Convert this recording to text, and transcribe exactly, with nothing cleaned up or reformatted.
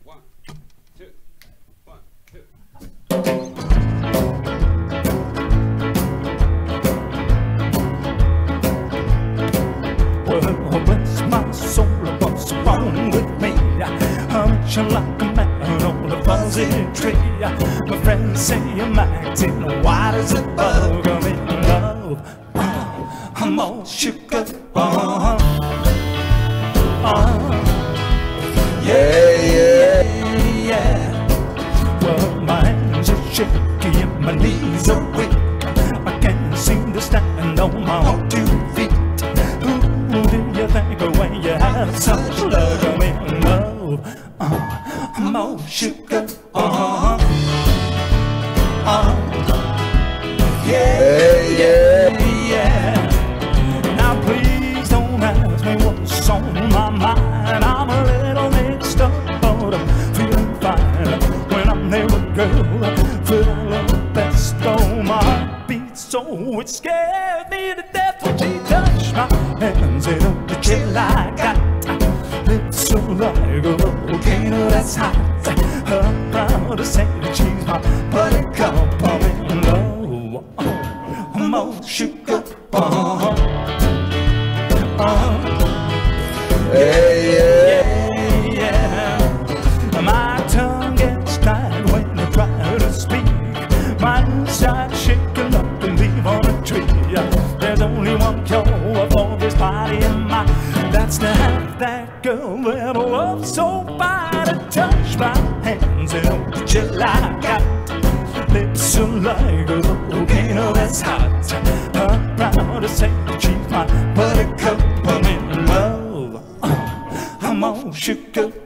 One, two, one, two. Well, bless my soul, what's wrong with me? I'm just like a man on a fuzzy tree. My friends say I'm acting white as a bug. I'm in love, uh, I'm all shook up. Uh, uh, yeah, yeah, yeah. Well, my hands are shaky and my knees are weak. I can't seem to stand on my own two feet. Who do you think of when you have such luck? I'm in love, uh, I'm all shook up. Uh, uh, yeah, yeah, yeah. Now please don't ask me what's on my mind. I'm a little mixed up, but I'm feeling fine. When I'm there with a girl, I feel a little best. Oh, my heart beats so it scares me to death when she touched my hands. It don't the chill I got. Lips so like a volcano that's hot. I'm proud to say that she's my buttercup. I'm in love, uh, I'm all shook up. Uh, uh, hey, yeah, yeah. My tongue gets tied when I try to speak. My inside shaking up and leave on a tree. There's only one cure for this body of mine. That's to have that girl that I love so fine to touch my hands and hold the chill I got. Lips are like a volcano that's hot. I'm proud to say that she's my buttercup. I'm in love, uh, I'm all shook up.